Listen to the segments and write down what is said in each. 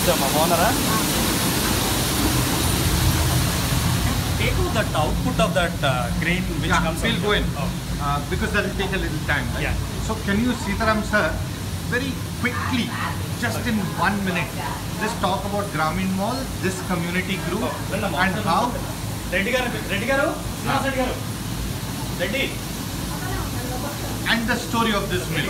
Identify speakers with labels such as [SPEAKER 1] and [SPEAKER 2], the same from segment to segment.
[SPEAKER 1] Mamonara. Take out that output of that grain which comes.
[SPEAKER 2] We'll go in because that will take a little time. Right?
[SPEAKER 1] Yeah.
[SPEAKER 2] So can you, Sitaram sir, very quickly, just in 1 minute, just talk about Grameen Mall, this community group, and how.
[SPEAKER 1] Reddy garu.
[SPEAKER 2] And the story of this mill.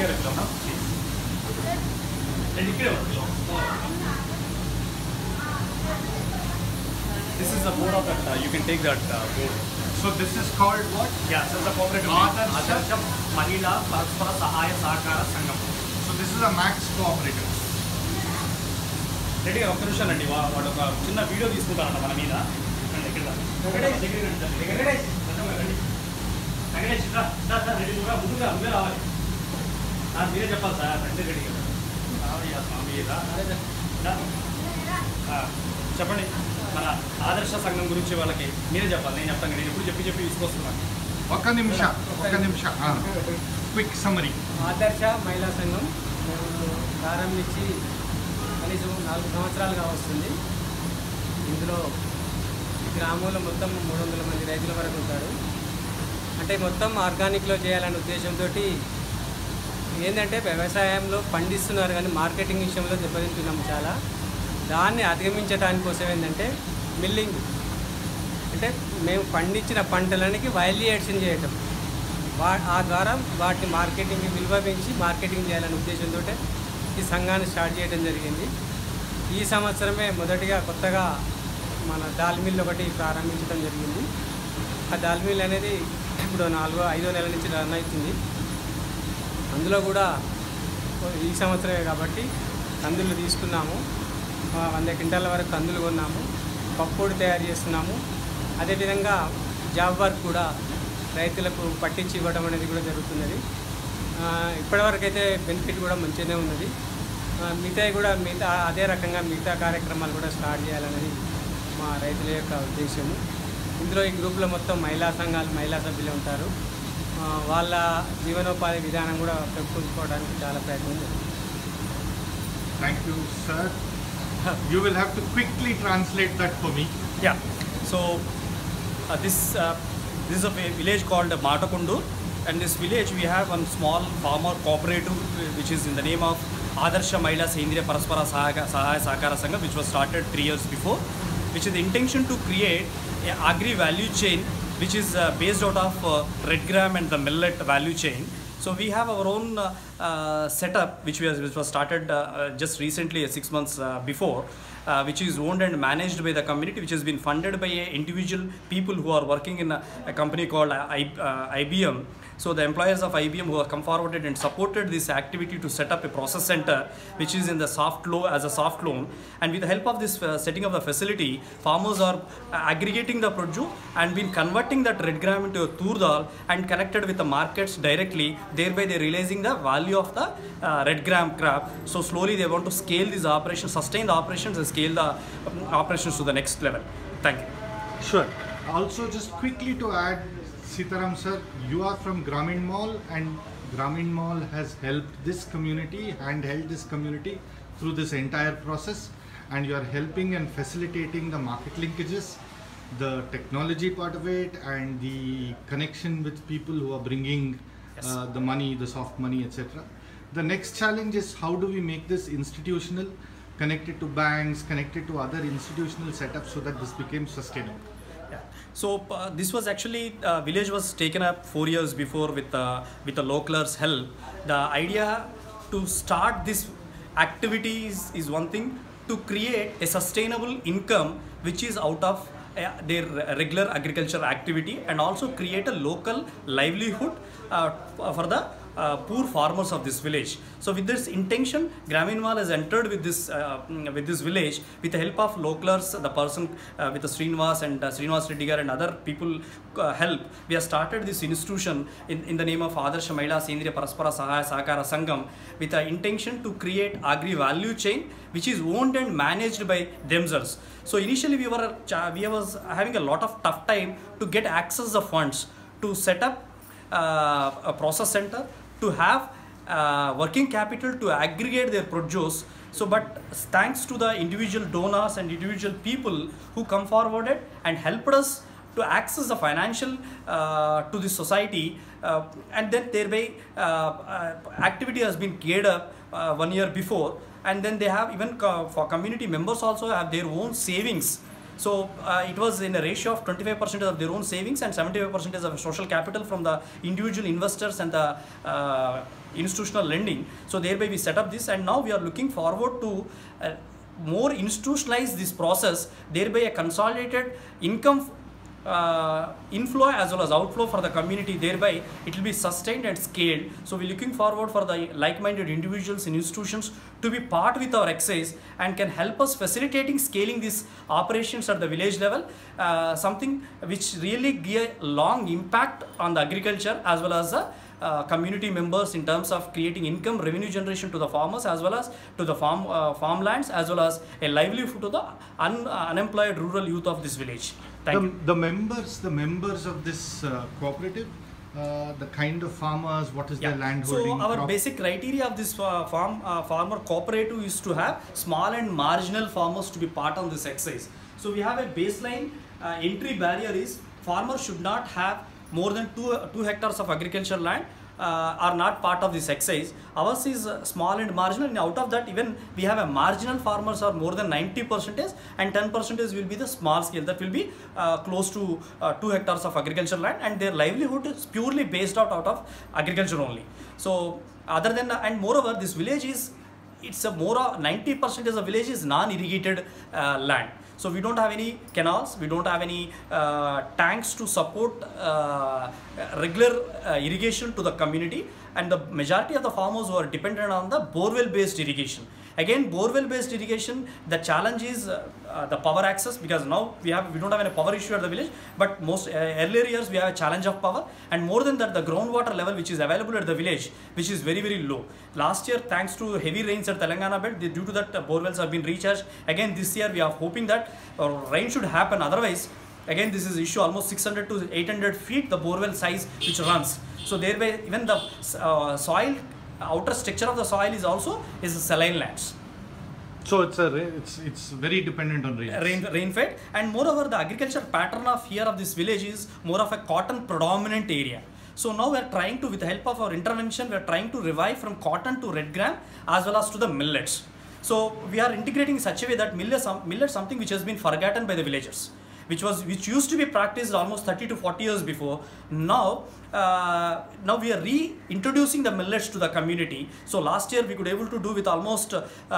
[SPEAKER 1] This is the board of that. You can take that board.
[SPEAKER 2] So this is called what?
[SPEAKER 1] Yeah, this is the cooperative. Adarsha Mahila Paraspara Sahaya Sahakara Sangam.
[SPEAKER 2] So this is a max cooperative.
[SPEAKER 1] Ready ఒక్క నిమిషం అండి వాడు ఒక చిన్న video తీసుకుంటారంట మన మీద ముందుగా నువ్వే రావాలి మీరే చెప్పాలి సార్ రండి రెడీ చెప్పండి మన ఆదర్శ సంఘం గురించి వాళ్ళకి మీరే చెప్పాలి నేను చెప్తాను నేను ఎప్పుడు చెప్పి తీసుకొస్తున్నాను
[SPEAKER 2] ఒక్క నిమిషం క్విక్ సమరీ.
[SPEAKER 3] ఆదర్శ మహిళా సంఘం ప్రారంభించి కనీసం 4 సంవత్సరాలుగా వస్తుంది. ఇందులో ఈ గ్రామంలో మొత్తం 300 మంది రైతుల వరకు ఉంటారు. అంటే మొత్తం ఆర్గానిక్లో చేయాలనే ఉద్దేశంతో ఏంటంటే వ్యవసాయంలో పండిస్తున్నారు కానీ మార్కెటింగ్ విషయంలో దెబ్బతింటున్నాము చాలా. దాన్ని అధిగమించడానికి కోసం ఏంటంటే మిల్లింగ్, అంటే మేము పండించిన పంటలకి వాల్యుయేషన్ చేయటం, ఆ ద్వారా వాటిని మార్కెటింగ్ విలువ పెంచి మార్కెటింగ్ చేయాలనే ఉద్దేశంతో ఈ సంఘాన్ని స్టార్ట్ చేయడం జరిగింది. ఈ సంవత్సరమే మొదటిగా కొత్తగా మన దాల్ మిల్ ఒకటి ప్రారంభించడం జరిగింది. ఆ దాల్ మిల్ అనేది ఇప్పుడు 4-5 నెలల నుంచి రన్ అవుతుంది. అందులో కూడా ఈ సంవత్సరమే కాబట్టి కందులు తీసుకున్నాము, 100 క్వింటాల వరకు కందులు కొన్నాము, పప్పుడు తయారు చేస్తున్నాము. అదేవిధంగా జాబ్ వర్క్ కూడా రైతులకు పట్టించి ఇవ్వడం అనేది కూడా జరుగుతున్నది. ఇప్పటివరకు అయితే బెనిఫిట్ కూడా మంచిగానే ఉన్నది. మిగతా అదే రకంగా మిగతా కార్యక్రమాలు కూడా స్టార్ట్ చేయాలనేది మా రైతుల యొక్క ఉద్దేశము. ఇందులో ఈ గ్రూప్లో మొత్తం మహిళా సంఘాలు, మహిళా సభ్యులు ఉంటారు. వాళ్ళ జీవనోపాధి విధానం కూడా పెంపొందుకోవడానికి చాలా ప్రయత్నం జరుగుతుంది.
[SPEAKER 2] Thank you, sir. You will have to quickly translate that for me.
[SPEAKER 1] Yeah. So this is a village called Motakondur, and this village we have one small farmer cooperative which is in the name of Adarsha Mahila Sendriya Paraspara Sahaya Sahakara Sangam, which was started 3 years before, which is the intention to create a agri value chain which is based out of Redgram and the millet value chain. So we have our own setup which was started just recently, 6 months before, which is owned and managed by the community, which has been funded by individual people who are working in a company called IBM. So the employers of IBM who have come forward and supported this activity to set up a process center which is in the soft loan, and with the help of this setting of the facility, farmers are aggregating the produce and been converting that Redgram into a toor dal and connected with the markets directly, thereby they are realizing the value of the Redgram crop. So slowly they want to scale these operations, sustain the operations and scale the operations to the next level. Thank you.
[SPEAKER 2] Sure. Also, just quickly to add, Sitaram sir, you are from Grameen Mall, and Grameen Mall has helped this community and held this community through this entire process, and you are helping and facilitating the market linkages, the technology part of it, and the connection with people who are bringing the money, the soft money, etc. The next challenge is how do we make this institutional, connected to banks, connected to other institutional setups so that this becomes sustainable.
[SPEAKER 1] So this was actually village was taken up 4 years before with the localers' help. The idea to start this activity is one thing, to create a sustainable income which is out of their regular agriculture activity, and also create a local livelihood for the poor farmers of this village. So with this intention, Grameen Mall has entered with this village with the help of localers, the person with the Srinivas and Srinivas Reddy Ghar and other people help. We have started this institution in the name of Adarsha Mahila Sendriya Paraspara Sahaya Sahakara Sangam with the intention to create agri value chain which is owned and managed by themselves. So initially we was having a lot of tough time to get access of funds to set up a process center, to have working capital to aggregate their produce. So, but thanks to the individual donors and individual people who come forwarded and helped us to access the financial to the society, and then thereby activity has been geared up 1 year before, and then they have even for community members also have their own savings. So it was in a ratio of 25% of their own savings and 75% of social capital from the individual investors and the institutional lending. So thereby we set up this, and now we are looking forward to more institutionalize this process, thereby a consolidated income inflow as well as outflow for the community. Thereby it will be sustained and scaled. So we're looking forward for the like-minded individuals and institutions to be part with our exercise and can help us facilitating scaling these operations at the village level, something which really give a long impact on the agriculture as well as the community members in terms of creating income, revenue generation to the farmers as well as to the farmlands, as well as a livelihood to the unemployed rural youth of this village. Thank you.
[SPEAKER 2] The members of this cooperative, the kind of farmers, what is their land holding?
[SPEAKER 1] So our basic criteria of this farmer cooperative is to have small and marginal farmers to be part of this exercise. So we have a baseline entry barrier is farmers should not have more than 2 hectares of agricultural land, are not part of this exercise. Ours is small and marginal, and out of that even we have a marginal farmers are more than 90%, and 10% will be the small scale, that will be close to 2 hectares of agricultural land, and their livelihood is purely based out of agriculture only. So other than and moreover this village is, it's a more 90% of the village is non-irrigated land. So we don't have any canals, we don't have any tanks to support regular irrigation to the community, and the majority of the farmers who are dependent on the borewell based irrigation. Again, borewell based irrigation, the challenge is the power access, because now we don't have any power issue at the village, but most earlier years we have a challenge of power, and more than that the groundwater level which is available at the village, which is very very low. Last year, thanks to heavy rains at Telangana belt, due to that borewells have been recharged. Again this year we are hoping that rain should happen, otherwise again this is issue almost 600 to 800 feet the borewell size which runs. So thereby even the soil, outer structure of the soil is saline lands.
[SPEAKER 2] So it's very dependent on
[SPEAKER 1] rain fed, and moreover the agriculture pattern of here of this village is more of a cotton predominant area. So now we are trying to, with the help of our intervention, we are trying to revive from cotton to Redgram as well as to the millets. So we are integrating in such a way that millet something which has been forgotten by the villagers, which used to be practiced almost 30 to 40 years before. Now we are reintroducing the millets to the community. So last year we could able to do with almost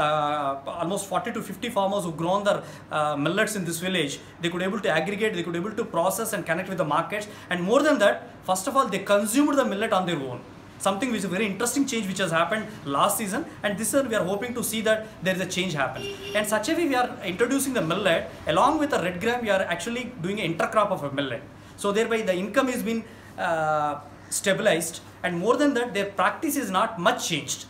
[SPEAKER 1] 40 to 50 farmers who grown their millets in this village. They could able to aggregate, they could able to process and connect with the markets, and more than that, first of all they consumed the millet on their own. Something which is a very interesting change which has happened last season, and this year we are hoping to see that there is a change happen. And such a way we are introducing the millet along with the Redgram. We are actually doing an intercrop of a millet. So thereby the income is been stabilized, and more than that their practice is not much changed.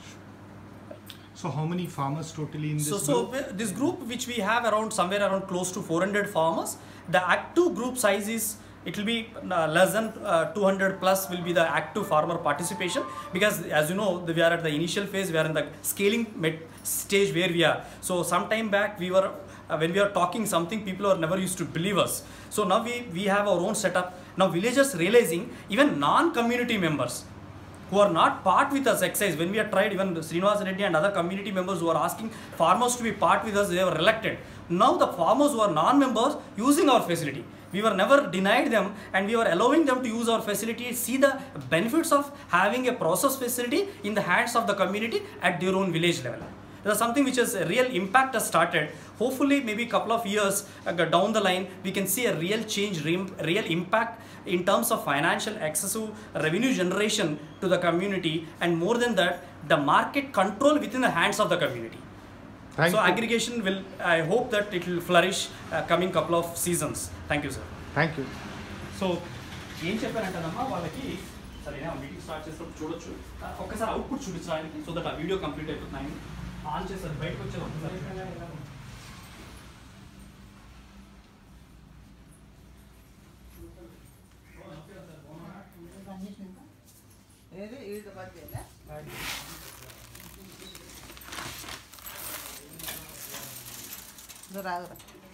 [SPEAKER 2] So how many farmers totally in this group?
[SPEAKER 1] So this group which we have somewhere around close to 400 farmers. The active group size is, it will be less than 200 plus will be the active farmer participation, because as you know we are at the initial phase, we are in the scaling stage where we are. So some time back we were when we are talking something, people are never used to believe us. So now we have our own setup. Now villagers realizing, even non-community members who are not part with us exercise, when we have tried, even Srinivas Reddy and other community members who are asking farmers to be part with us, they were reluctant. Now the farmers who are non-members using our facility, we were never denied them, and we were allowing them to use our facility, see the benefits of having a process facility in the hands of the community at their own village level. There's something which has a real impact has started. Hopefully maybe a couple of years down the line we can see a real change, real impact in terms of financial excessive revenue generation to the community, and more than that the market control within the hands of the community. So aggregation will, I hope that it will flourish coming couple of seasons. Thank you, sir.
[SPEAKER 2] Thank you.
[SPEAKER 1] So ఏం చెప్పారంటేనమ్మా వాళ్ళకి, సరేనా meeting start చేసినప్పుడు చూడొచ్చు, ఒక్కసారి output చూపించడానికి, so that ఆ video complete అయిపోతున్నాయి. On చేస్తారు, బయటకు వచ్చారు ఒకసారి.
[SPEAKER 4] ఏది ఈడ బతికేనా రాగురా